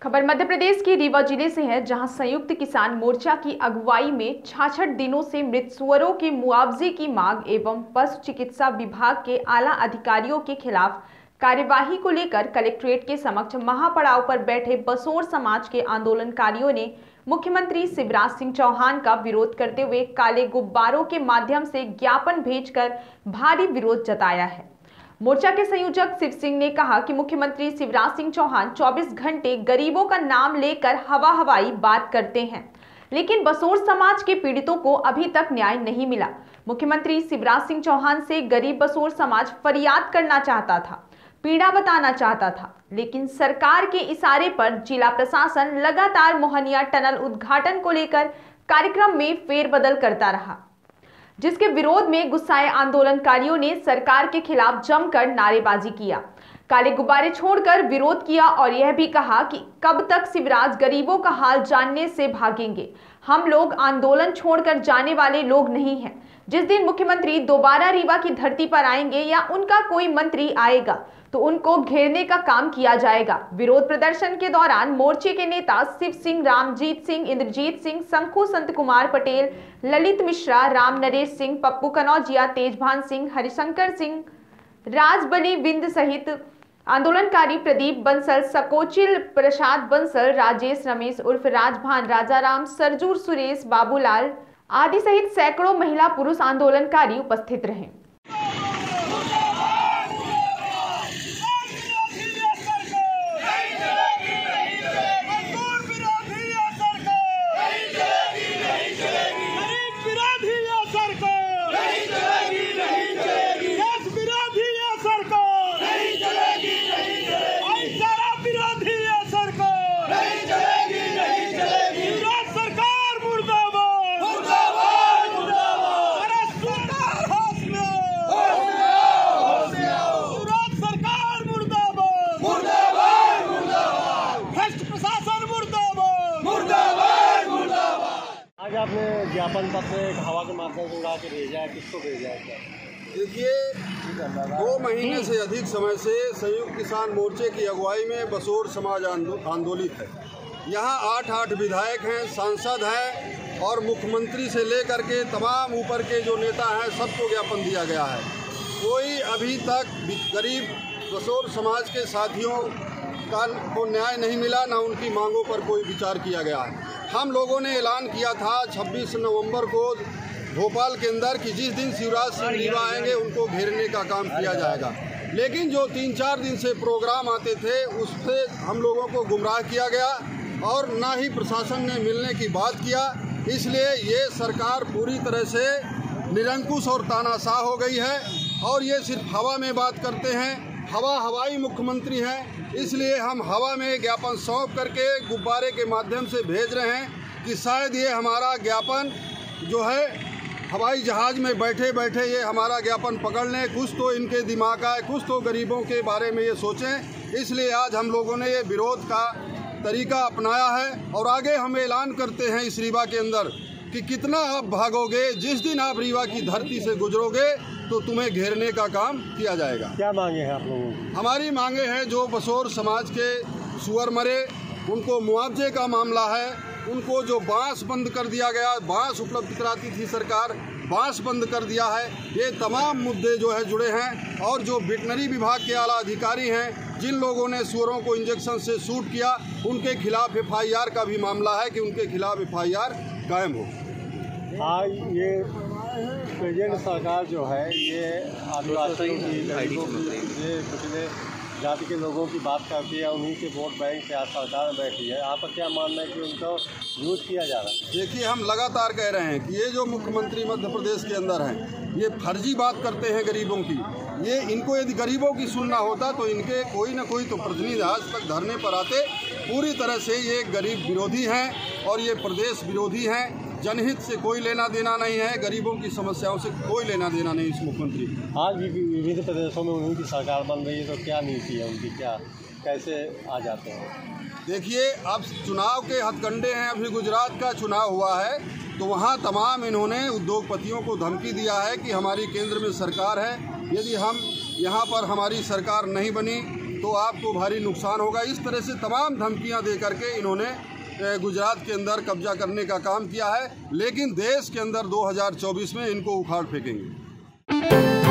खबर मध्य प्रदेश के रीवा जिले से है, जहां संयुक्त किसान मोर्चा की अगुवाई में 66 दिनों से मृत सुअरों के मुआवजे की मांग एवं पशु चिकित्सा विभाग के आला अधिकारियों के खिलाफ कार्यवाही को लेकर कलेक्ट्रेट के समक्ष महापड़ाव पर बैठे बसोर समाज के आंदोलनकारियों ने मुख्यमंत्री शिवराज सिंह चौहान का विरोध करते हुए काले गुब्बारों के माध्यम से ज्ञापन भेजकर भारी विरोध जताया है। मोर्चा के संयोजक शिव सिंह ने कहा कि मुख्यमंत्री शिवराज सिंह चौहान 24 घंटे गरीबों का नाम लेकर हवाई बात करते हैं, लेकिन बसोर समाज के पीड़ितों को अभी तक न्याय नहीं मिला। मुख्यमंत्री शिवराज सिंह चौहान से गरीब बसोर समाज फरियाद करना चाहता था, पीड़ा बताना चाहता था, लेकिन सरकार के इशारे पर जिला प्रशासन लगातार मोहनिया टनल उद्घाटन को लेकर कार्यक्रम में फेरबदल करता रहा, जिसके विरोध में गुस्साए आंदोलनकारियों ने सरकार के खिलाफ जमकर नारेबाजी किया, काले गुब्बारे छोड़कर विरोध किया और यह भी कहा कि कब तक शिवराज गरीबों का हाल जानने से भागेंगे। हम लोग आंदोलन छोड़कर जाने वाले लोग नहीं हैं। जिस दिन मुख्यमंत्री दोबारा रीवा की धरती पर आएंगे या उनका कोई मंत्री आएगा तो उनको घेरने का काम किया जाएगा। विरोध प्रदर्शन के दौरान मोर्चे के नेता शिव सिंह, रामजीत सिंह, इंद्रजीत सिंह, शंखु संत कुमार पटेल, ललित मिश्रा, राम नरेश सिंह, पप्पू कनौजिया, तेजभान सिंह, हरिशंकर सिंह, राजबली बिंद सहित आंदोलनकारी प्रदीप बंसल, सकोचिल प्रसाद बंसल, राजेश रमेश उर्फ राजभान, राजाराम, सरजूर सुरेश, बाबूलाल आदि सहित सैकड़ों महिला पुरुष आंदोलनकारी उपस्थित रहे। आज आपने ज्ञापन पत्र हवा के माध्यम से उड़ा के भेजा है, किसको भेजा है? क्या देखिए, 2 महीने से अधिक समय से संयुक्त किसान मोर्चे की अगुवाई में बसोर समाज आंदोलित है। यहाँ 8 विधायक हैं, सांसद हैं और मुख्यमंत्री से लेकर के तमाम ऊपर के जो नेता हैं सबको ज्ञापन दिया गया है। कोई अभी तक गरीब बसोर समाज के साथियों को न्याय नहीं मिला, ना उनकी मांगों पर कोई विचार किया गया है। हम लोगों ने ऐलान किया था 26 नवंबर को भोपाल के अंदर कि जिस दिन शिवराज सिंह रीवा आएंगे उनको घेरने का काम किया जाएगा, लेकिन जो 3-4 दिन से प्रोग्राम आते थे उससे हम लोगों को गुमराह किया गया और ना ही प्रशासन ने मिलने की बात किया। इसलिए ये सरकार पूरी तरह से निरंकुश और तानाशाह हो गई है और ये सिर्फ हवा में बात करते हैं। हवाई मुख्यमंत्री हैं, इसलिए हम हवा में ज्ञापन सौंप करके गुब्बारे के माध्यम से भेज रहे हैं कि शायद ये हमारा ज्ञापन जो है हवाई जहाज़ में बैठे बैठे ये हमारा ज्ञापन पकड़ लें। कुछ तो इनके दिमाग आए, कुछ तो गरीबों के बारे में ये सोचें। इसलिए आज हम लोगों ने ये विरोध का तरीका अपनाया है और आगे हम ऐलान करते हैं इस रीवा के अंदर कि कितना आप भागोगे, जिस दिन आप रीवा की धरती से गुजरोगे तो तुम्हें घेरने का काम किया जाएगा। क्या मांगे हैं आप लोगों की? हमारी मांगे हैं, जो बसोर समाज के सुअर मरे उनको मुआवजे का मामला है, उनको जो बांस बंद कर दिया गया, बांस उपलब्ध कराती थी सरकार, बांस बंद कर दिया है, ये तमाम मुद्दे जो है जुड़े हैं। और जो वेटनरी विभाग के आला अधिकारी हैं, जिन लोगों ने सुअरों को इंजेक्शन से शूट किया, उनके खिलाफ FIR का भी मामला है कि उनके खिलाफ FIR कायम हो। हाँ, ये प्रेजेंट सरकार जो है ये आदिवासियों की, ये पिछले जाति के लोगों की बात करती है, उन्हीं के वोट बैंक से आज सरकार में बैठी है। आपका क्या मानना है कि उनको यूज किया जा रहा है? देखिए, हम लगातार कह रहे हैं कि ये जो मुख्यमंत्री मध्य प्रदेश के अंदर हैं, ये फर्जी बात करते हैं गरीबों की। ये इनको यदि गरीबों की सुनना होता तो इनके कोई ना कोई तो प्रतिनिधि आज तक धरने पर आते। पूरी तरह से ये गरीब विरोधी हैं और ये प्रदेश विरोधी हैं। जनहित से कोई लेना देना नहीं है, गरीबों की समस्याओं से कोई लेना देना नहीं इस मुख्यमंत्री। आज भी विभिन्न प्रदेशों में उन्हीं की सरकार बन रही है, तो क्या नीति है उनकी, क्या कैसे आ जाते हैं? देखिए, अब चुनाव के हथकंडे हैं। अभी गुजरात का चुनाव हुआ है तो वहाँ तमाम इन्होंने उद्योगपतियों को धमकी दिया है कि हमारी केंद्र में सरकार है, यदि हम यहाँ पर हमारी सरकार नहीं बनी तो आपको भारी नुकसान होगा। इस तरह से तमाम धमकियां दे करके इन्होंने गुजरात के अंदर कब्जा करने का काम किया है, लेकिन देश के अंदर 2024 में इनको उखाड़ फेंकेंगे।